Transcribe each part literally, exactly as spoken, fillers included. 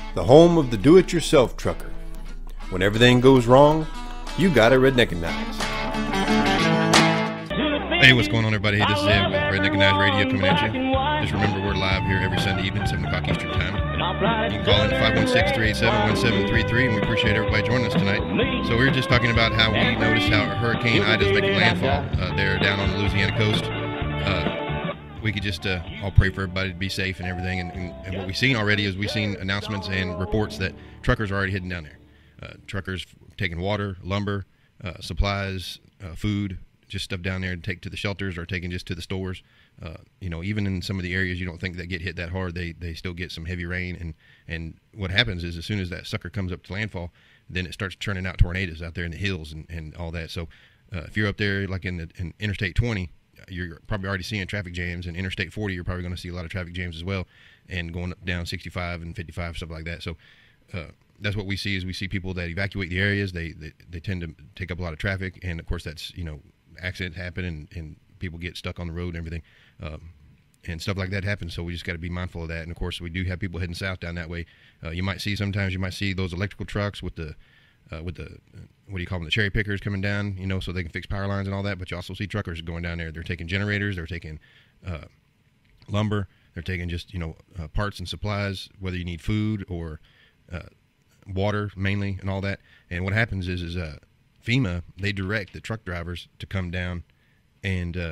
the home of the do-it-yourself trucker. When everything goes wrong, you gotta Redneckanize. Hey, what's going on, everybody? Hey, this is Ed with Redneckanize Radio coming at you. Just remember, we're live here every Sunday evening, seven o'clock Eastern Time. You can call in five one six, three eight seven, one seven three three, and we appreciate everybody joining us tonight. So we were just talking about how we noticed how Hurricane Ida is making landfall uh, there down on the Louisiana coast. Uh, we could just uh, all pray for everybody to be safe and everything. And, and, and what we've seen already is we've seen announcements and reports that truckers are already heading down there. Uh, truckers taking water, lumber, uh, supplies, uh, food, just stuff down there to take to the shelters or taking just to the stores. Uh, you know, even in some of the areas you don't think that get hit that hard, they they still get some heavy rain. And, and what happens is as soon as that sucker comes up to landfall, then it starts churning out tornadoes out there in the hills and, and all that. So uh, if you're up there like in, the, in Interstate twenty, you're probably already seeing traffic jams. And Interstate forty, you're probably going to see a lot of traffic jams as well. And going up down sixty-five and fifty-five, stuff like that. So uh, that's what we see is we see people that evacuate the areas. They, they, they tend to take up a lot of traffic. And, of course, that's, you know, accidents happen and, and people get stuck on the road and everything, um, and stuff like that happens. So we just got to be mindful of that. And of course, we do have people heading south down that way. Uh, you might see sometimes you might see those electrical trucks with the uh, with the uh, what do you call them, the cherry pickers coming down, you know, so they can fix power lines and all that. But you also see truckers going down there. They're taking generators, they're taking uh, lumber, they're taking just you know uh, parts and supplies, whether you need food or uh, water mainly and all that. And what happens is is uh, FEMA, they direct the truck drivers to come down, and uh,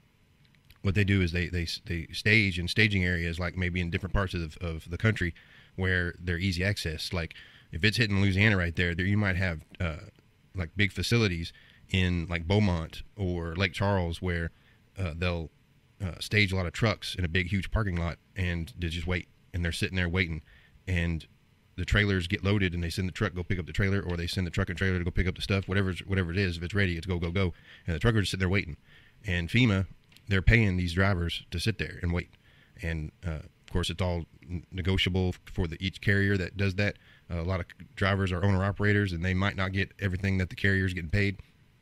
what they do is they, they they stage in staging areas, like maybe in different parts of the, of the country where they're easy access. Like if it's hitting Louisiana right there, there you might have uh, like big facilities in like Beaumont or Lake Charles where uh, they'll uh, stage a lot of trucks in a big, huge parking lot, and they just wait, and they're sitting there waiting, and the trailers get loaded and they send the truck go pick up the trailer, or they send the truck and trailer to go pick up the stuff, whatever whatever it is. If it's ready, it's go, go, go. And the truckers sitting there waiting. And FEMA, they're paying these drivers to sit there and wait. And, uh, of course, it's all negotiable for the, each carrier that does that. Uh, a lot of drivers are owner-operators, and they might not get everything that the carrier is getting paid.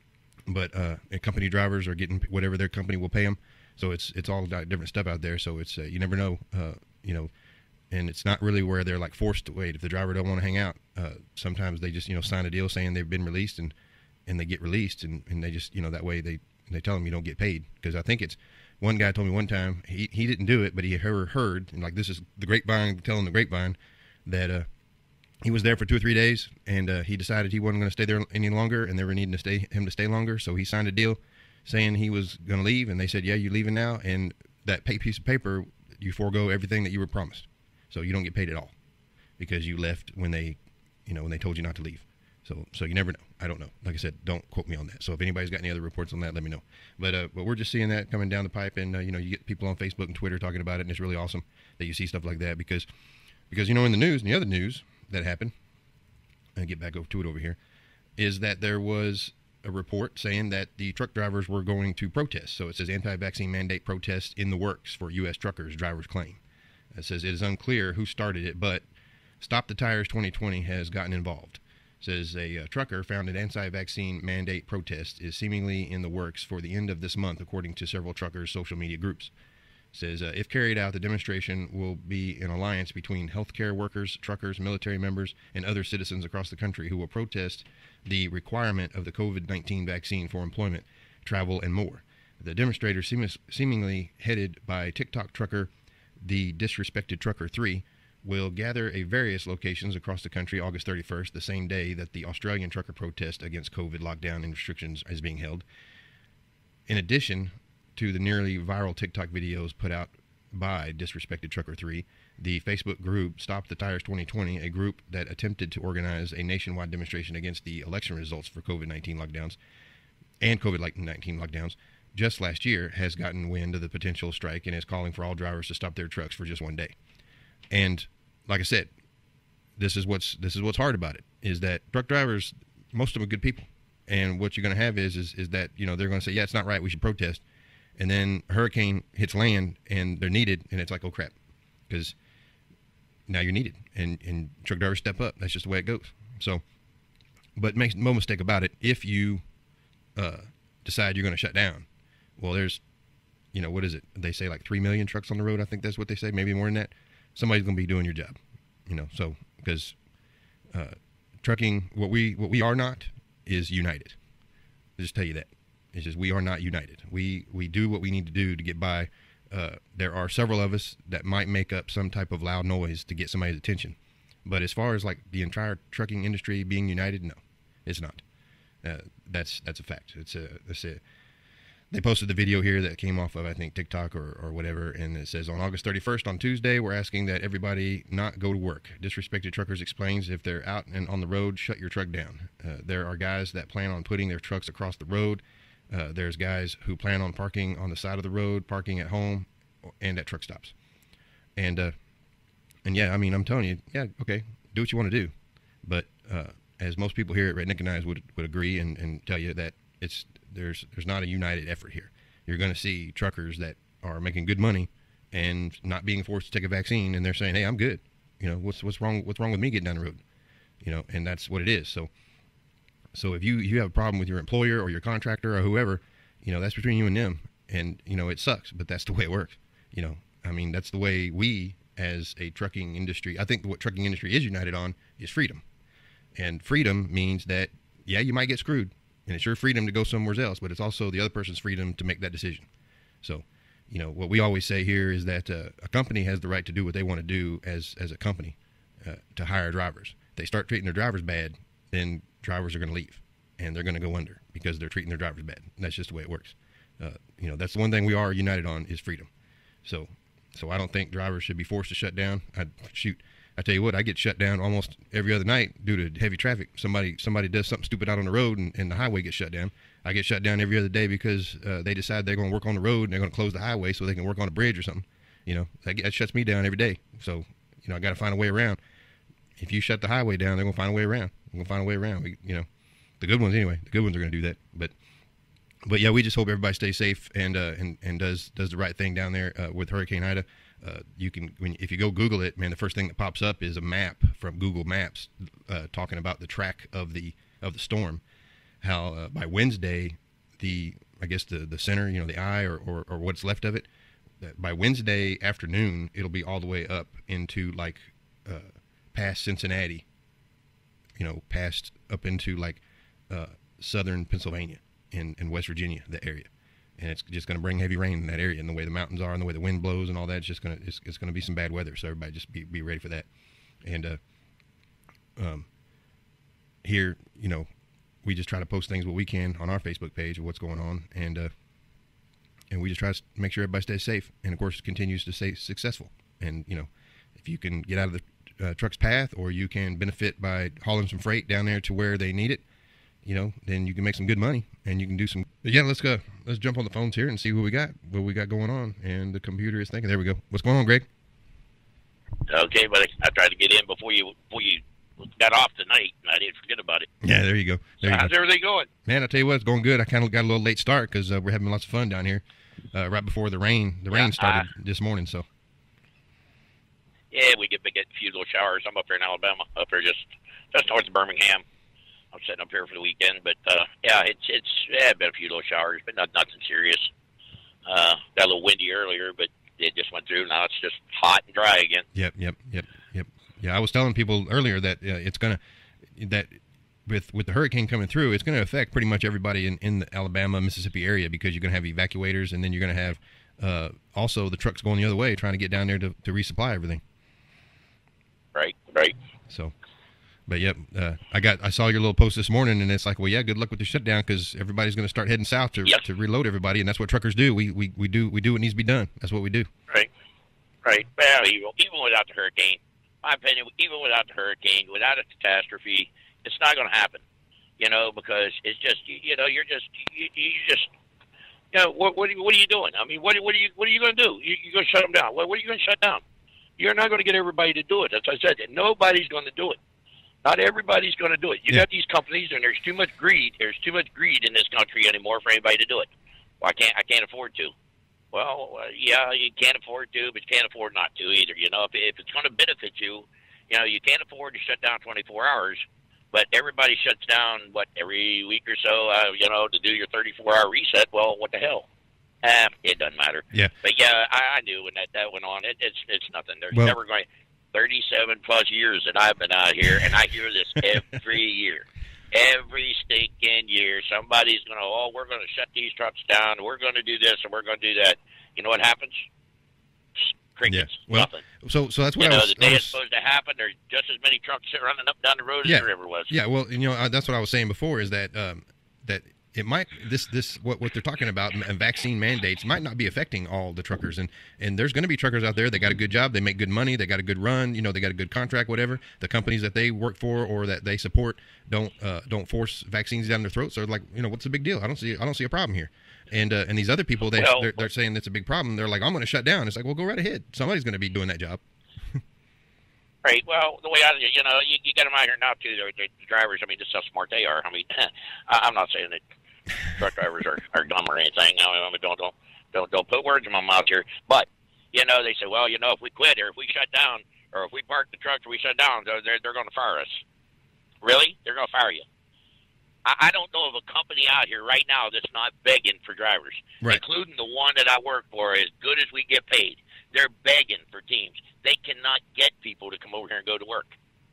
But uh, company drivers are getting whatever their company will pay them. So it's it's all different stuff out there. So it's uh, you never know, uh, you know, and it's not really where they're like forced to wait. If the driver don't want to hang out, uh, sometimes they just, you know, sign a deal saying they've been released, and, and they get released, and, and they just, you know, that way they, they tell them you don't get paid. Because I think it's, one guy told me one time, he, he didn't do it, but he heard, heard, and like this is the grapevine telling the grapevine, that uh, he was there for two or three days, and uh, he decided he wasn't going to stay there any longer, and they were needing to stay him to stay longer, so he signed a deal saying he was going to leave, and they said, yeah, you're leaving now, and that pay piece of paper, you forego everything that you were promised. So you don't get paid at all because you left when they, you know, when they told you not to leave. So, so you never know. I don't know. Like I said, don't quote me on that. So if anybody's got any other reports on that, let me know. But, uh, but we're just seeing that coming down the pipe, and uh, you know, you get people on Facebook and Twitter talking about it, and it's really awesome that you see stuff like that because, because you know, in the news, in the other news that happened, and get back over to it over here, is that there was a report saying that the truck drivers were going to protest. So it says anti-vaccine mandate protest in the works for U S truckers, drivers claim. It says it is unclear who started it, but Stop the Tires twenty twenty has gotten involved. It says a uh, trucker found an anti-vaccine mandate protest is seemingly in the works for the end of this month, according to several truckers' social media groups. It says uh, if carried out, the demonstration will be an alliance between healthcare workers, truckers, military members, and other citizens across the country who will protest the requirement of the COVID nineteen vaccine for employment, travel, and more. The demonstrators, seem- seemingly headed by TikTok trucker The Disrespected Trucker three, will gather at various locations across the country August thirty-first, the same day that the Australian trucker protest against COVID lockdown and restrictions is being held. In addition to the nearly viral TikTok videos put out by Disrespected Trucker three, the Facebook group Stop the Tires twenty twenty, a group that attempted to organize a nationwide demonstration against the election results for COVID nineteen lockdowns and COVID nineteen lockdowns, just last year, has gotten wind of the potential strike and is calling for all drivers to stop their trucks for just one day. And like I said, this is what's this is what's hard about it, is that truck drivers, most of them are good people. And what you're going to have is, is is that, you know, they're going to say, yeah, it's not right, we should protest. And then a hurricane hits land and they're needed, and it's like, oh, crap, because now you're needed. And, and truck drivers step up. That's just the way it goes. So, but make no mistake about it, if you uh, decide you're going to shut down, well, there's, you know, what is it? They say like three million trucks on the road. I think that's what they say, maybe more than that. Somebody's going to be doing your job, you know. So because uh, trucking, what we what we are not is united. I'll just tell you that. It's just we are not united. We we do what we need to do to get by. Uh, there are several of us that might make up some type of loud noise to get somebody's attention. But as far as like the entire trucking industry being united, no, it's not. Uh, that's that's a fact. It's a, it's a They posted the video here that came off of, I think, TikTok or, or whatever, and it says, on August thirty-first, on Tuesday, we're asking that everybody not go to work. Disrespected Truckers explains, if they're out and on the road, shut your truck down. Uh, there are guys that plan on putting their trucks across the road. Uh, there's guys who plan on parking on the side of the road, parking at home, and at truck stops. And, uh, and yeah, I mean, I'm telling you, yeah, okay, do what you want to do. But uh, as most people here at Redneckanize would, would agree and, and tell you that it's there's there's not a united effort here. You're going to see truckers that are making good money and not being forced to take a vaccine, and they're saying, hey, I'm good. You know, what's what's wrong what's wrong with me getting down the road? You know, and that's what it is. So so if you, you have a problem with your employer or your contractor or whoever, you know, that's between you and them. And, you know, it sucks, but that's the way it works. You know, I mean, that's the way we as a trucking industry, I think what trucking industry is united on is freedom. And freedom means that, yeah, you might get screwed. And it's your freedom to go somewhere else, but it's also the other person's freedom to make that decision. So, you know, what we always say here is that uh, a company has the right to do what they want to do as as a company, uh, to hire drivers. If they start treating their drivers bad, then drivers are going to leave, and they're going to go under because they're treating their drivers bad. And that's just the way it works. Uh, you know, that's the one thing we are united on is freedom. So, so I don't think drivers should be forced to shut down. I shoot. I tell you what, I get shut down almost every other night due to heavy traffic. Somebody somebody does something stupid out on the road, and, and the highway gets shut down. I get shut down every other day because uh, they decide they're going to work on the road and they're going to close the highway so they can work on a bridge or something. You know, that, that shuts me down every day. So, you know, I got to find a way around. If you shut the highway down, they're going to find a way around. They're going to find a way around. We, you know, the good ones anyway. The good ones are going to do that. But, but yeah, we just hope everybody stays safe and uh, and and does does the right thing down there uh, with Hurricane Ida. Uh, you can, when, if you go Google it, man, the first thing that pops up is a map from Google Maps uh, talking about the track of the of the storm. How uh, by Wednesday, the I guess the, the center, you know, the eye or, or, or what's left of it, that by Wednesday afternoon, it'll be all the way up into like uh, past Cincinnati, you know, past up into like uh, southern Pennsylvania and, and West Virginia, the area. And it's just going to bring heavy rain in that area, and the way the mountains are, and the way the wind blows, and all that. It's just going to it's, it's going to be some bad weather. So everybody just be be ready for that. And uh, um, here, you know, we just try to post things what we can on our Facebook page of what's going on, and uh, and we just try to make sure everybody stays safe, and of course continues to stay successful. And you know, if you can get out of the uh, truck's path, or you can benefit by hauling some freight down there to where they need it, you know, then you can make some good money, and you can do some. But yeah, let's go. Let's jump on the phones here and see what we got. What we got going on, and the computer is thinking. There we go. What's going on, Greg? Okay, but I tried to get in before you before you got off tonight, and I didn't forget about it. Yeah, there you go. There so you how's go. everything going? Man, I tell you what, it's going good. I kind of got a little late start because uh, we're having lots of fun down here, uh, right before the rain. The rain yeah, started uh, this morning, so. Yeah, we get get a few little showers. I'm up here in Alabama, up here just just north of Birmingham. I'm sitting up here for the weekend, but uh, yeah, it's it's yeah, been a few little showers, but not nothing serious. Uh, got a little windy earlier, but it just went through. Now it's just hot and dry again. Yep, yep, yep, yep. Yeah, I was telling people earlier that uh, it's gonna that with with the hurricane coming through, it's gonna affect pretty much everybody in in the Alabama, Mississippi area because you're gonna have evacuators, and then you're gonna have uh, also the trucks going the other way trying to get down there to to resupply everything. Right, right. So. But yep, uh, I got I saw your little post this morning, and it's like, well, yeah, good luck with the shutdown because everybody's going to start heading south to yep. to reload everybody, and that's what truckers do. We we we do we do what needs to be done. That's what we do. Right, right. Well, even, even without the hurricane, my opinion, even without the hurricane, without a catastrophe, it's not going to happen. You know, because it's just you, you know you're just you, you just you know what what are you, what are you doing? I mean, what what are you what are you going to do? You, you're going to shut them down? What what are you going to shut down? You're not going to get everybody to do it. As I said, nobody's going to do it. Not everybody's going to do it. You yeah. got these companies, and there's too much greed. There's too much greed in this country anymore for anybody to do it. Well, I can't. I can't afford to. Well, uh, yeah, you can't afford to, but you can't afford not to either. You know, if, if it's going to benefit you, you know, you can't afford to shut down twenty-four hours. But everybody shuts down what every week or so. Uh, you know, to do your thirty-four hour reset. Well, what the hell? Ah, it doesn't matter. Yeah. But yeah, I, I knew when that that went on. It, it's it's nothing. There's well, never going. thirty-seven plus years that I've been out here, and I hear this every year. Every stinking year, somebody's going to, oh, we're going to shut these trucks down, we're going to do this, and we're going to do that. You know what happens? Crickets. Yeah. Well, nothing. So, so that's what you know, I was. the day I was, it's supposed to happen, there's just as many trucks running up down the road yeah, as there ever was. Yeah. Well, you know, uh, that's what I was saying before. Is that um, that it might this this what what they're talking about and vaccine mandates might not be affecting all the truckers, and and there's going to be truckers out there that got a good job, they make good money, they got a good run, you know, they got a good contract, whatever. The companies that they work for or that they support don't uh, don't force vaccines down their throats. So they're like, you know, what's the big deal? I don't see I don't see a problem here. And uh, and these other people, they well, they're, they're saying that's a big problem. They're like, I'm going to shut down. It's like, well, go right ahead. Somebody's going to be doing that job. Right. Well, the way I, you know, you, you get them out here now too. The, the drivers. I mean, just how smart they are. I mean, I'm not saying that truck drivers are, are dumb or anything. I mean, don't don't don't don't put words in my mouth here. But you know, they say, well, you know, if we quit or if we shut down or if we park the trucks or we shut down, they're they're going to fire us. Really? They're going to fire you? I, I don't know of a company out here right now that's not begging for drivers, right. Including the one that I work for. As good as we get paid, they're begging for teams. They cannot get people to come over here and go to work.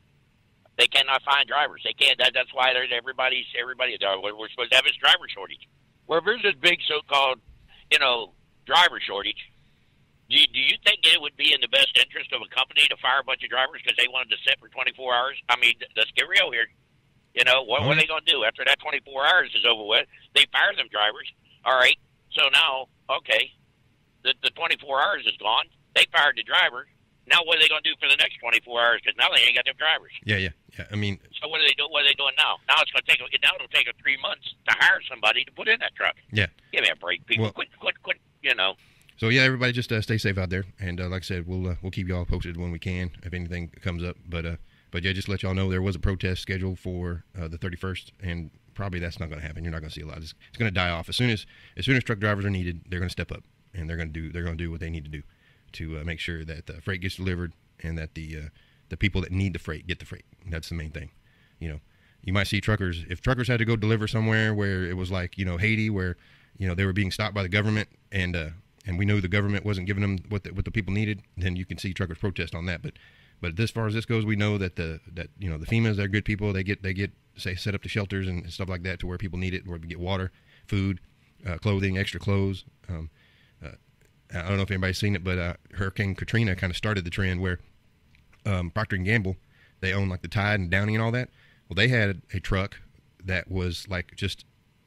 They cannot find drivers. They can't. That, that's why everybody's everybody. We're supposed to have this driver shortage. Well, if there's this big so-called, you know, driver shortage, do you, do you think it would be in the best interest of a company to fire a bunch of drivers because they wanted to sit for twenty-four hours? I mean, let's get real here. You know, what, what are they going to do after that twenty-four hours is over with? They fire them drivers. All right. So now, okay, the the twenty-four hours is gone. They fired the driver. Now what are they going to do for the next twenty-four hours? Because now they ain't got them drivers. Yeah, yeah, yeah. I mean, so what are they doing? What are they doing now? Now it's going to take. Now it'll take them three months to hire somebody to put in that truck. Yeah. Give me a break, people. Well, quit, quit, quit. You know. So yeah, everybody just uh, stay safe out there, and uh, like I said, we'll uh, we'll keep y'all posted when we can if anything comes up. But uh, but yeah, just to let y'all know there was a protest scheduled for uh, the thirty-first, and probably that's not going to happen. You're not going to see a lot. It's, it's going to die off as soon as as soon as truck drivers are needed. They're going to step up, and they're going to do they're going to do what they need to do to uh, make sure that the freight gets delivered and that the uh, the people that need the freight get the freight. That's the main thing. You know, you might see truckers if truckers had to go deliver somewhere where it was like you know Haiti, where you know they were being stopped by the government, and uh, and we knew the government wasn't giving them what the, what the people needed. Then you can see truckers protest on that. But but as far as this goes, we know that the that you know the FEMAs, they're good people. They get they get say set up the shelters and stuff like that to where people need it, where we get water, food, uh, clothing, extra clothes. Um, uh, I don't know if anybody's seen it, but uh, Hurricane Katrina kind of started the trend where um, Procter and Gamble, they own like the Tide and Downy and all that. Well, they had a truck that was like just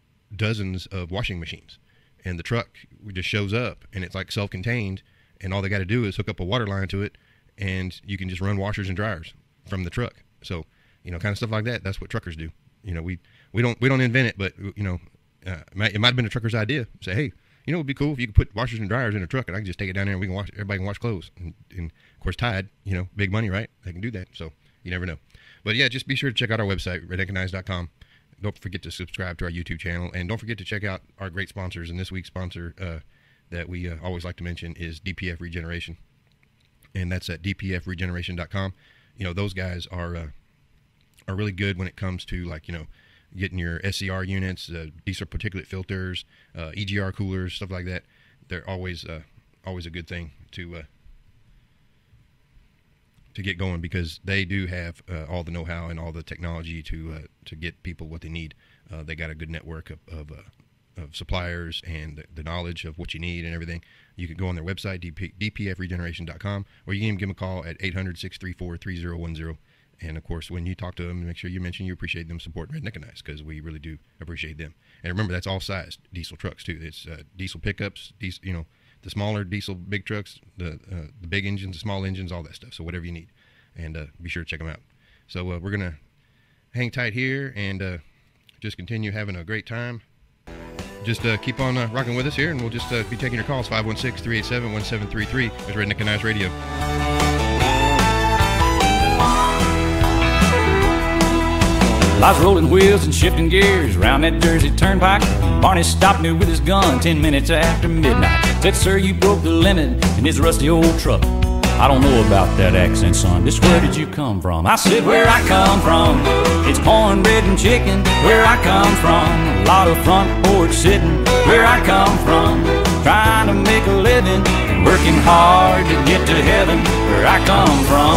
dozens of washing machines, and the truck just shows up and it's like self-contained, and all they got to do is hook up a water line to it, and you can just run washers and dryers from the truck. So, you know, kind of stuff like that. That's what truckers do. You know, we we don't we don't invent it, but you know, uh, it might, it might have been a trucker's idea. Say, hey, you know, it'd be cool if you could put washers and dryers in a truck, and I can just take it down there and we can wash. Everybody can wash clothes. And, and of course, Tide, you know, big money, right? They can do that. So you never know. But yeah, just be sure to check out our website, redneckanize dot com. Don't forget to subscribe to our YouTube channel, and don't forget to check out our great sponsors. And this week's sponsor uh, that we uh, always like to mention is D P F Regeneration, and that's at d p f regeneration dot com. You know, those guys are uh, are really good when it comes to like you know getting your S C R units, uh, diesel particulate filters, uh, E G R coolers, stuff like that. They're always uh, always a good thing to uh, to get going, because they do have uh, all the know-how and all the technology to uh, to get people what they need. Uh, they got a good network of of, uh, of suppliers and the, the knowledge of what you need and everything. You can go on their website, d p f regeneration dot com, or you can even give them a call at eight hundred, six three four, three zero one zero. And, of course, when you talk to them, make sure you mention you appreciate them supporting Redneckanize, because we really do appreciate them. And remember, that's all sized diesel trucks, too. It's uh, diesel pickups, diesel, you know, the smaller diesel big trucks, the uh, the big engines, the small engines, all that stuff. So whatever you need. And uh, be sure to check them out. So uh, we're going to hang tight here and uh, just continue having a great time. Just uh, keep on uh, rocking with us here, and we'll just uh, be taking your calls, five one six, three eight seven, one seven three three. There's Redneckanize Radio. Lots of rolling wheels and shifting gears around that Jersey turnpike. Barney stopped me with his gun ten minutes after midnight. Said, sir, you broke the limit in this rusty old truck. I don't know about that accent, son. Just where did you come from? I said, where I come from, it's cornbread and chicken. Where I come from, a lot of front porch sitting. Where I come from, trying to make a living and working hard to get to heaven. Where I come from.